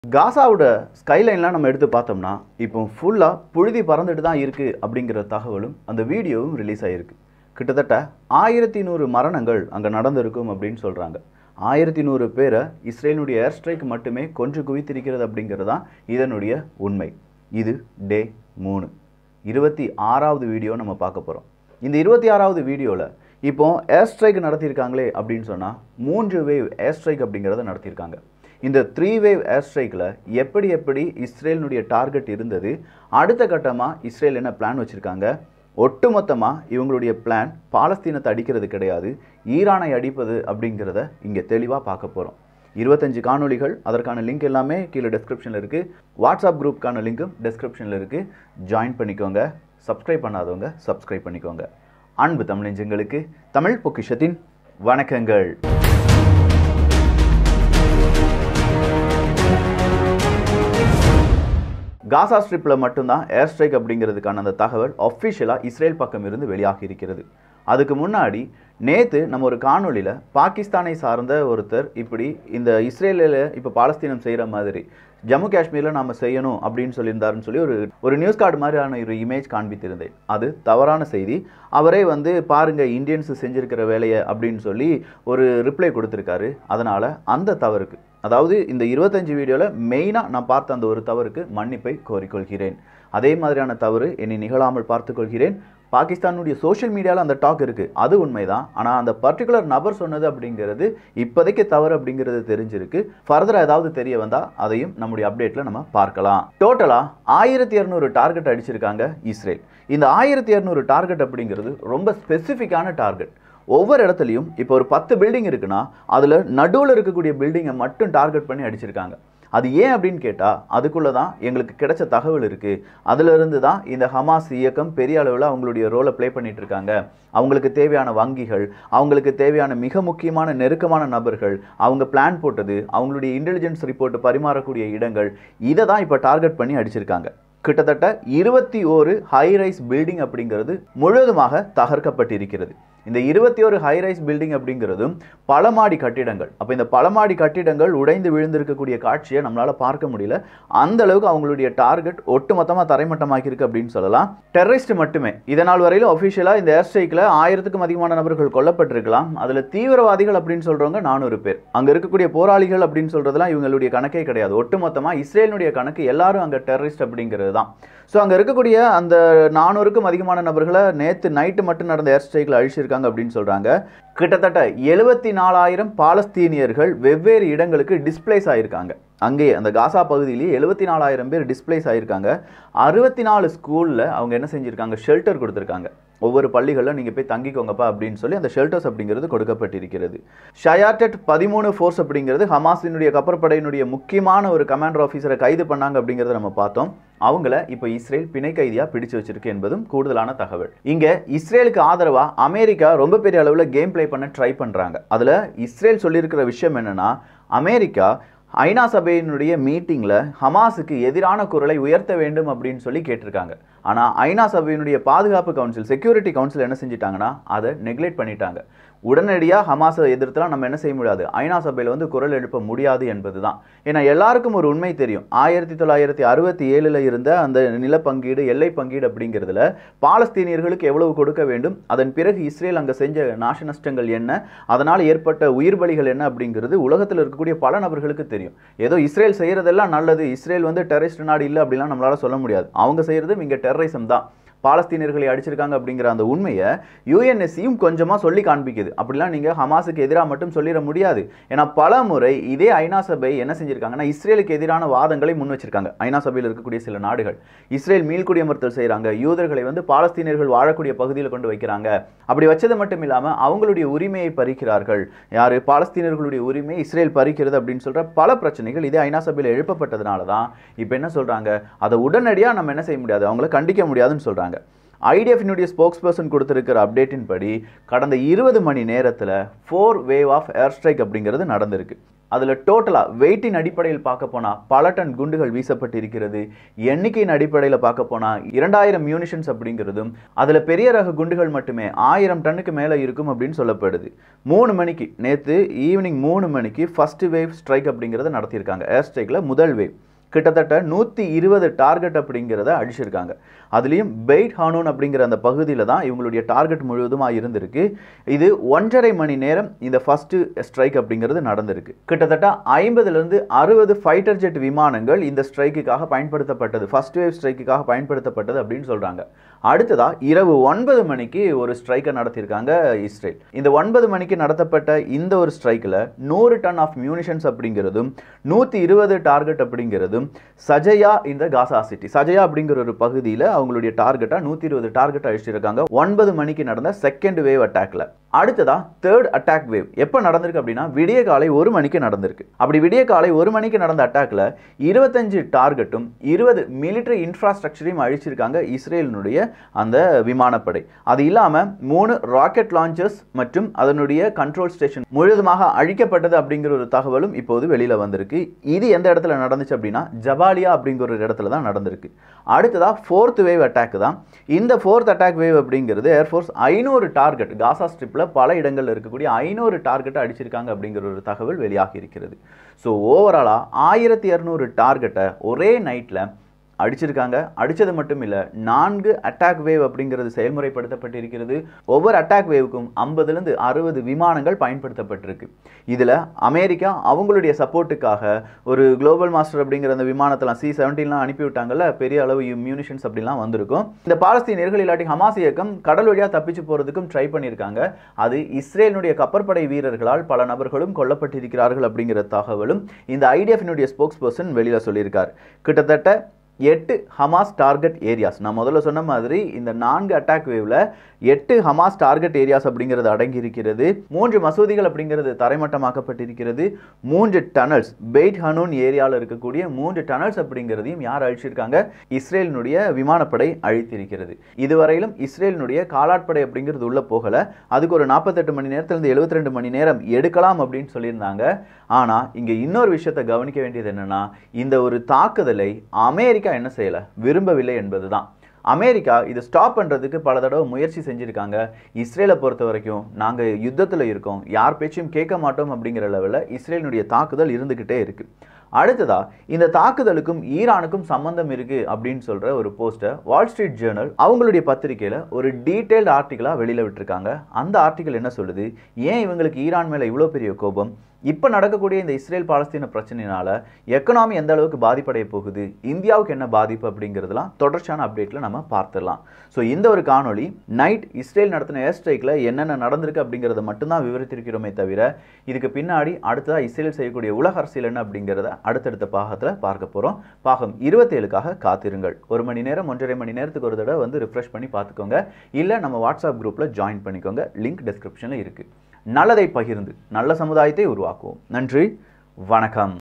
காசாவோட ஸ்கைலைன்லாம் நம்ம எடுத்து பார்த்தோம்னா இப்போ ஃபுல்லாக புழுதி பறந்துட்டு தான் இருக்குது அப்படிங்கிற தகவலும் அந்த வீடியோவும் ரிலீஸ் ஆகிருக்கு. கிட்டத்தட்ட 1100 மரணங்கள் அங்கே நடந்திருக்கும் அப்படின்னு சொல்கிறாங்க. 1100 பேரை இஸ்ரேலுடைய ஏர் ஸ்ட்ரைக் மட்டுமே கொன்று குவித்திருக்கிறது அப்படிங்கிறது தான் இதனுடைய உண்மை. இது டே 3 26வது வீடியோ நம்ம பார்க்க போகிறோம். இந்த 26வது வீடியோவில் இப்போ ஏர் ஸ்ட்ரைக் நடத்தியிருக்காங்களே அப்படின்னு சொன்னால் 3 வேவ் ஏர் ஸ்ட்ரைக் அப்படிங்கிறத நடத்தியிருக்காங்க. இந்த 3 வேவ் ஏர் ஸ்ட்ரைக்கில் எப்படி இஸ்ரேலினுடைய டார்கெட் இருந்தது, அடுத்த கட்டமாக இஸ்ரேல் என்ன பிளான் வச்சுருக்காங்க, ஒட்டுமொத்தமாக இவங்களுடைய பிளான் பாலஸ்தீனத்தை அடிக்கிறது கிடையாது, ஈரானை அடிப்பது அப்படிங்கிறத இங்கே தெளிவாக பார்க்க போகிறோம். 25 காணொலிகள், அதற்கான லிங்க் எல்லாமே கீழே டெஸ்கிரிப்ஷனில் இருக்குது. வாட்ஸ்அப் குரூப்புக்கான லிங்க்கும் டெஸ்கிரிப்ஷனில் இருக்குது. ஜாயின் பண்ணிக்கோங்க. சப்ஸ்கிரைப் பண்ணாதவங்க சப்ஸ்கிரைப் பண்ணிக்கோங்க. அன்பு தமிழ் நெஞ்சங்களுக்கு தமிழ் பொக்கிஷத்தின் வணக்கங்கள். காசா ஸ்ட்ரிப்பில் மட்டும்தான் ஏர் ஸ்ட்ரைக் அப்படிங்கிறதுக்கான அந்த தகவல் அஃபிஷியலாக இஸ்ரேல் பக்கம் இருந்து வெளியாகி இருக்கிறது. அதுக்கு முன்னாடி நேற்று நம்ம ஒரு காணொலியில் பாகிஸ்தானை சார்ந்த ஒருத்தர் இப்படி இந்த இஸ்ரேலில் இப்போ பாலஸ்தீனம் செய்கிற மாதிரி ஜம்மு காஷ்மீரில் நாம் செய்யணும் அப்படின்னு சொல்லியிருந்தாருன்னு சொல்லி ஒரு நியூஸ் கார்டு மாதிரியான ஒரு இமேஜ் காண்பித்திருந்தேன். அது தவறான செய்தி. அவரே பாருங்கள் இந்தியன்ஸு செஞ்சுருக்கிற வேலையை அப்படின்னு சொல்லி ஒரு ரிப்ளை கொடுத்துருக்காரு. அதனால் அந்த தவறுக்கு, அதாவது இந்த 25 வீடியோவில் மெயினாக நான் பார்த்த அந்த ஒரு தவறுக்கு மன்னிப்பை கோரிக்கொள்கிறேன். அதே மாதிரியான தவறு என்னை நிகழாமல் பார்த்துக்கொள்கிறேன். பாகிஸ்தானுடைய சோஷியல் மீடியாவில் அந்த டாக் இருக்குது, அது உண்மைதான். ஆனால் அந்த பர்டிகுலர் நபர் சொன்னது அப்படிங்கிறது இப்போதைக்கு தவறு அப்படிங்கிறது தெரிஞ்சிருக்கு. ஃபர்தராக ஏதாவது தெரிய வந்தால் அதையும் நம்முடைய அப்டேட்டில் நம்ம பார்க்கலாம். டோட்டலாக 1200 டார்கெட் அடிச்சிருக்காங்க இஸ்ரேல். இந்த 1200 டார்கெட் அப்படிங்கிறது ரொம்ப ஸ்பெசிஃபிக்கான டார்கெட். ஒவ்வொரு இடத்துலையும் இப்போ ஒரு 10 பில்டிங் இருக்குன்னா அதில் நடுவில் இருக்கக்கூடிய பில்டிங்கை மட்டும் டார்கெட் பண்ணி அடிச்சிருக்காங்க. அது ஏன் அப்படின்னு கேட்டால் அதுக்குள்ளே தான் எங்களுக்கு கிடைச்ச தகவல் இருக்குது. அதிலிருந்து தான் இந்த ஹமாஸ் இயக்கம் பெரிய அளவில் அவங்களுடைய ரோலை ப்ளே பண்ணிட்டு இருக்காங்க. அவங்களுக்கு தேவையான வங்கிகள், அவங்களுக்கு தேவையான மிக முக்கியமான நெருக்கமான நபர்கள், அவங்க பிளான் போட்டது, அவங்களுடைய இன்டெலிஜென்ஸ் ரிப்போர்ட் பரிமாறக்கூடிய இடங்கள், இதை தான் இப்போ டார்கெட் பண்ணி அடிச்சிருக்காங்க. கிட்டத்தட்ட 21 ஹைரைஸ் பில்டிங் அப்படிங்கிறது முழுவதுமாக தகர்க்கப்பட்டிருக்கிறது. இந்த 21 ஹைரைஸ் பில்டிங் அப்படிங்கிறதும் பல மாடி கட்டிடங்கள். அப்போ இந்த பல மாடி கட்டிடங்கள் உடைந்து விழுந்திருக்கக்கூடிய காட்சியை நம்மளால் பார்க்க முடியல. அந்த அளவுக்கு அவங்களுடைய டார்கெட் ஒட்டுமொத்தமாக தரைமட்டமாக்கியிருக்கு அப்படின்னு சொல்லலாம். டெரரிஸ்ட் மட்டுமே இதனால் வரையிலும் அஃபிஷியலாக இந்த ஏர் ஸ்ட்ரைக்கில் 1000க்கும் அதிகமான நபர்கள் கொல்லப்பட்டிருக்கலாம். அதில் தீவிரவாதிகள் அப்படின்னு சொல்கிறவங்க 400 பேர். அங்கே இருக்கக்கூடிய போராளிகள் அப்படின்னு சொல்கிறதுலாம் இவங்களுடைய கணக்கே கிடையாது. ஒட்டுமொத்தமாக இஸ்ரேலினுடைய கணக்கு எல்லாரும் அங்கே டெரரிஸ்ட் அப்படிங்கிறது தான். ஸோ அங்கே இருக்கக்கூடிய அந்த 400க்கும் அதிகமான நபர்களை நேற்று நைட்டு மட்டும் நடந்த ஏர் ஸ்ட்ரைக்கில் அழிச்சிருக்காங்க அப்படின்னு சொல்கிறாங்க. கிட்டத்தட்ட 74,000 பாலஸ்தீனியர்கள் வெவ்வேறு இடங்களுக்கு டிஸ்பிளேஸ் ஆகியிருக்காங்க. அங்கேயே அந்த காசா பகுதியிலேயே 74,000 பேர் டிஸ்பிளேஸ் ஆகியிருக்காங்க. 64 ஸ்கூலில் அவங்க என்ன செஞ்சுருக்காங்க, ஷெல்டர் கொடுத்துருக்காங்க. ஒவ்வொரு பள்ளிகளில் நீங்கள் போய் தங்கிக்கோங்கப்பா அப்படின்னு சொல்லி அந்த ஷெல்டர்ஸ் அப்படிங்கிறது கொடுக்கப்பட்டிருக்கிறது. ஷயாட்டட் 13 ஃபோர்ஸ் அப்படிங்கிறது ஹமாஸினுடைய கப்பற்படையினுடைய முக்கியமான ஒரு கமாண்டர் ஆஃபீஸரை கைது பண்ணாங்க அப்படிங்கிறத நம்ம பார்த்தோம். அவங்கள இப்போ இஸ்ரேல் பிணை கைதியாக பிடிச்சு வச்சிருக்கு என்பதும் கூடுதலான தகவல். இங்கே இஸ்ரேலுக்கு ஆதரவாக அமெரிக்கா ரொம்ப பெரிய அளவில் கேம் பிளே பண்ண ட்ரை பண்ணுறாங்க. அதில் இஸ்ரேல் சொல்லியிருக்கிற விஷயம் என்னென்னா, அமெரிக்கா ஐநா சபையினுடைய மீட்டிங்கில் ஹமாஸுக்கு எதிரான குரலை உயர்த்த வேண்டும் அப்படின்னு சொல்லி கேட்டிருக்காங்க. ஆனால் ஐநா சபையினுடைய பாதுகாப்பு கவுன்சில், செக்யூரிட்டி கவுன்சில் என்ன செஞ்சிட்டாங்கன்னா அதை நெக்லெக்ட் பண்ணிட்டாங்க. உடனடியாக ஹமாஸை எதிர்த்துலாம் நம்ம என்ன செய்ய முடியாது, ஐநா சபையில் குரல் எழுப்ப முடியாது என்பது தான். ஏன்னா எல்லாருக்கும் ஒரு உண்மை தெரியும். 1967 இருந்த அந்த நிலப்பங்கீடு, எல்லை பங்கீடு அப்படிங்கிறதுல பாலஸ்தீனியர்களுக்கு எவ்வளவு கொடுக்க வேண்டும், அதன் பிறகு இஸ்ரேல் அங்கே செஞ்ச நாச நஷ்டங்கள் என்ன, அதனால் ஏற்பட்ட உயிர் பலிகள் என்ன அப்படிங்கிறது உலகத்தில் இருக்கக்கூடிய பல நபர்களுக்கு தெரியும். ஏதோ இஸ்ரேல் செய்கிறதெல்லாம் நல்லது, இஸ்ரேல் டெரரிஸ்ட் நாடு இல்லை அப்படிலாம் நம்மளால சொல்ல முடியாது. அவங்க செய்கிறது இங்கே டெரரிசம் தான். பாலஸ்தீனியர்களை அடிச்சிருக்காங்க அப்படிங்கிற அந்த உண்மையை யுஎன்எஸ்சியும் கொஞ்சமாக சொல்லி காண்பிக்குது. அப்படிலாம் நீங்கள் ஹமாஸுக்கு எதிராக மட்டும் சொல்லிட முடியாது. ஏன்னா பல முறை இதே ஐநா சபை என்ன செஞ்சிருக்காங்கன்னா இஸ்ரேலுக்கு எதிரான வாதங்களை முன் வச்சிருக்காங்க. ஐநா சபையில் இருக்கக்கூடிய சில நாடுகள் இஸ்ரேல் மீள்குடியமர்த்தல் செய்கிறாங்க, யூதர்களை பாலஸ்தீனியர்கள் வாழக்கூடிய பகுதியில் கொண்டு வைக்கிறாங்க. அப்படி வச்சது மட்டும் இல்லாமல் அவங்களுடைய உரிமையை பறிக்கிறார்கள். யார், பாலஸ்தீனியர்களுடைய உரிமையை இஸ்ரேல் பறிக்கிறது அப்படின்னு சொல்கிற பல பிரச்சனைகள் இதே ஐநா சபையில் எழுப்பப்பட்டதுனால தான் இப்போ என்ன சொல்கிறாங்க, அதை உடனடியாக நம்ம என்ன செய்ய முடியாது, அவங்கள கண்டிக்க முடியாதுன்னு சொல்கிறாங்க. ஐடிஎஃப்னுடைய ஸ்போக்ஸ் பர்சன் கொடுத்திருக்கிற அப்டேட்டின் படி கடந்த 20 மணி நேரத்தில் 4 வேவ் ஆஃப் ஏர் ஸ்ட்ரைக் அப்படிங்கிறது நடந்திருக்கு. அதில் டோட்டலாக வெயிட்டின் அடிப்படையில் பார்க்க போனால் பல டன் குண்டுகள் வீசப்பட்டிருக்கிறது. எண்ணிக்கையின் அடிப்படையில் பார்க்க போனால் 2000 மியூனிஷன்ஸ் அப்படிங்கிறதும் அதில் பெரிய ரக குண்டுகள் மட்டுமே 1000 டன்னுக்கு மேலே இருக்கும் அப்படின்னு சொல்லப்படுது. 3 மணிக்கு நேற்று ஈவினிங் 3 மணிக்கு ஃபர்ஸ்ட் வேவ் ஸ்ட்ரைக் அப்படிங்கிறத நடத்தியிருக்காங்க. ஏர் ஸ்ட்ரைக்கில் முதல் வேவ் கிட்டத்தட்ட 120 டார்கெட் அப்படிங்கிறத அடிச்சிருக்காங்க. அதுலேயும் பெய்ட் ஹானூன் அப்படிங்கிற அந்த பகுதியில் தான் இவங்களுடைய டார்கெட் முழுவதுமாக இருந்திருக்கு. இது 1.5 மணி நேரம் இந்த ஃபர்ஸ்ட் ஸ்ட்ரைக் அப்படிங்கிறது நடந்திருக்கு. கிட்டத்தட்ட 50லேருந்து 60 ஃபைட்டர் ஜெட் விமானங்கள் இந்த ஸ்ட்ரைக்குக்காக பயன்படுத்தப்பட்டது, ஃபர்ஸ்ட் வேவ் ஸ்ட்ரைக்குக்காக பயன்படுத்தப்பட்டது அப்படின்னு சொல்கிறாங்க. அடுத்ததா இரவு 9 மணிக்கு ஒரு ஸ்ட்ரைக்கை நடத்தியிருக்காங்க இஸ்ரேல். இந்த 9 மணிக்கு நடத்தப்பட்ட இந்த ஒரு ஸ்ட்ரைக்கில் 100 டன் ஆஃப் மியூனிஷன்ஸ் அப்படிங்கிறதும் 120 டார்கெட் அப்படிங்கிறதும் சஜயா இந்த காசா சிட்டி, சஜயா அப்படிங்கிற ஒரு பகுதியில் அவங்களுடைய டார்கெட்டா 120 டார்கெட் அழிச்சிருக்காங்க 9 மணிக்கு நடந்த செகண்ட் வேவ் அட்டாக்ல. அடுத்ததா தேர்ட் அட்டாக் வேவ் எப்போ நடந்திருக்கு அப்படின்னா விடிய காலை 1 மணிக்கு நடந்திருக்கு. அப்படி விடிய காலை 1 மணிக்கு நடந்த அட்டாக்ல 25 டார்கெட்டும் 20 மிலிட்டரி இன்ஃப்ராஸ்ட்ரக்சரையும் அழிச்சிருக்காங்க இஸ்ரேலினுடைய அந்த விமானப்படை. அது இல்லாம 3 ராக்கெட் லான்ச்சர்ஸ் மற்றும் அதனுடைய கண்ட்ரோல் ஸ்டேஷன் முழுவதுமாக அழிக்கப்பட்டது அப்படிங்கிற ஒரு தகவலும் இப்போது வெளியில வந்திருக்கு. இது எந்த இடத்துல நடந்துச்சு அப்படின்னா ஜபாலியா அப்படிங்கிற ஒரு இடத்துல தான் நடந்திருக்கு. அடுத்ததா ஃபோர்த் வேவ் அட்டாக் தான். இந்த ஃபோர்த் அட்டாக் வேவ் அப்படிங்கிறது ஏர்ஃபோர்ஸ் 500 டார்கெட் காசா ஸ்ட்ரிப்ல பல இடங்கள்ல இருக்கக்கூடிய 500 டார்கெட்டை அடிச்சிருக்காங்க அப்படிங்கிற ஒரு தகவல் வெளியாகி இருக்கிறது. ஸோ ஓவராலா 1200 டார்கெட்டை ஒரே நைட்ல அடிச்சிருக்காங்க. அடிச்சது மட்டும் இல்ல 4 அட்டாக் வேவ் அப்படிங்கிறது செயல்முறைப்படுத்தப்பட்டிருக்கிறது. ஒவ்வொரு அட்டாக் வேவுக்கும் 50லேருந்து 60 விமானங்கள் பயன்படுத்தப்பட்டிருக்கு. இதுல அமெரிக்கா அவங்களுடைய சப்போர்ட்டுக்காக ஒரு குளோபல் மாஸ்டர் அப்படிங்கிற அந்த விமானத்தெல்லாம் C-17 அனுப்பி விட்டாங்கல்ல, பெரிய அளவு மியூனிஷன்ஸ் அப்படிலாம் வந்திருக்கும். இந்த பாலஸ்தீனியர்கள் இல்லாட்டி ஹமாஸ் இயக்கம் கடல் வழியா தப்பிச்சு போறதுக்கும் ட்ரை பண்ணியிருக்காங்க. அது இஸ்ரேலினுடைய கப்பற்படை வீரர்களால் பல நபர்களும் கொல்லப்பட்டிருக்கிறார்கள் அப்படிங்கிற தகவலும் இந்த IDF-னுடைய ஸ்போக்ஸ் பர்சன் வெளியில சொல்லியிருக்கார். கிட்டத்தட்ட 8 ஹமாஸ் டார்கெட் ஏரியாஸ், நான் முதல்ல சொன்ன மாதிரி இந்த 4 அட்டாக் வேவ்ல 8 ஹமாஸ் டார்கெட் ஏரியாஸ் அப்படிங்கிறது அடங்கி இருக்கிறது. 3 மசூதிகள் அப்படிங்கிறது தரைமட்டமாக்கப்பட்டிருக்கிறது. 3 டனல்ஸ் பெய்ட் ஹனூன் ஏரியாவில் இருக்கக்கூடிய 3 டனல்ஸ் அப்படிங்கிறதையும் யார் அழிச்சிருக்காங்க? இஸ்ரேலினுடைய விமானப்படை அழித்திருக்கிறது. இதுவரையிலும் இஸ்ரேலினுடைய காலாட்படை அப்படிங்கிறது உள்ள போகல. அதுக்கு ஒரு 48 மணி நேரத்திலிருந்து 72 மணி நேரம் எடுக்கலாம் அப்படின்னு சொல்லியிருந்தாங்க. ஆனா இங்க இன்னொரு விஷயத்தை கவனிக்க வேண்டியது என்னன்னா, இந்த ஒரு தாக்குதலை அமெரிக்கா என்ன செய்யல, விரும்பவில்லை என்பதுதான். அமெரிக்கா இதை ஸ்டாப் பண்றதுக்கு பல தடவை முயற்சி செஞ்சிருக்காங்க. இஸ்ரேலை பொறுத்த வரைக்கும் நாங்க யுத்தத்துல இருக்கோம், யார் பேச்சையும் கேட்க மாட்டோம் அப்படிங்கிற லெவலில் இஸ்ரேலினுடைய தாக்குதல் இருந்துகிட்டே இருக்கு. அடுத்ததா இந்த தாக்குதலுக்கும் ஈரானுக்கும் சம்பந்தம் இருக்கு அப்படின்னு சொல்ற ஒரு போஸ்டர் வால் ஸ்ட்ரீட் ஜேர்னல் அவங்களுடைய பத்திரிகையில ஒரு டீடைல்டு ஆர்டிகிளா வெளியில விட்டுருக்காங்க. அந்த ஆர்டிகிள் என்ன சொல்லுது, ஏன் இவங்களுக்கு ஈரான் மேல இவ்வளவு பெரிய கோபம், இப்போ நடக்கக்கூடிய இந்த இஸ்ரேல் பாலஸ்தீன பிரச்சனையினால எக்கனாமி எந்த அளவுக்கு பாதிப்படைய போகுது, இந்தியாவுக்கு என்ன பாதிப்பு அப்படிங்கிறதுலாம் தொடர்ச்சியான அப்டேட்ல நம்ம பார்த்துடலாம். ஸோ இந்த ஒரு காணொலி நைட் இஸ்ரேல் நடத்தின ஏர் ஸ்ட்ரைக்ல என்னென்ன நடந்திருக்கு அப்படிங்கிறத மட்டும்தான் விவரித்திருக்கிறோமே தவிர இதுக்கு பின்னாடி அடுத்ததாக இஸ்ரேல் செய்யக்கூடிய உலக அரசியல் என்ன அப்படிங்கிறத அடுத்தடுத்த பாகத்தில் பார்க்க போகிறோம். பாகம் 27க்காக காத்திருங்கள். 1 மணி நேரம் 1.5 மணி நேரத்துக்கு ஒரு தடவை வந்து ரிஃப்ரெஷ் பண்ணி பார்த்துக்கோங்க. இல்லை நம்ம வாட்ஸ்அப் குரூப்பில் ஜாயின் பண்ணிக்கோங்க, லிங்க் டிஸ்கிரிப்ஷனில் இருக்குது. நல்லதை பகிர்ந்து நல்ல சமுதாயத்தை உருவாக்குவோம். நன்றி, வணக்கம்.